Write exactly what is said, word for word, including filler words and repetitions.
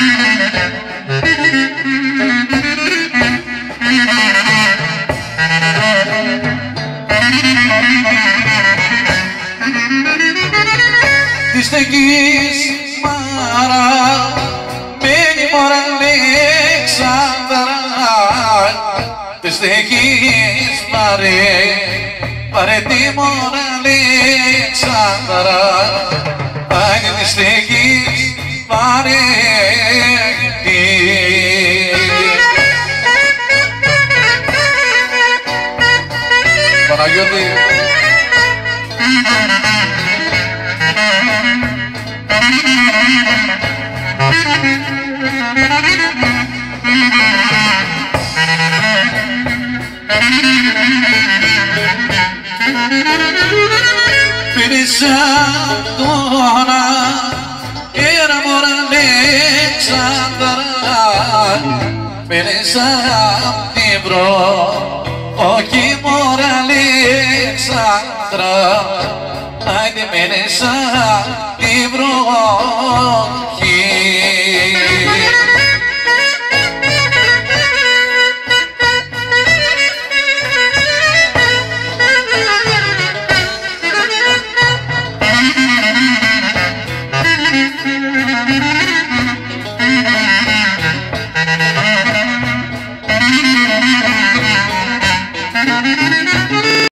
Της στεγής μάρα μένει μωρά Αλέξανδρα, της στεγής μάρε πάρε τη μωρά Αλέξανδρα, άγια της στεγής πάρε τη. Παναγιώτη. Πήρησα τώρα era μωρά Αλέξανδρα, πήρησα την βρω όχι μωρά Αλέξανδρα, άιντε πήρησα την βροχή. Thank you.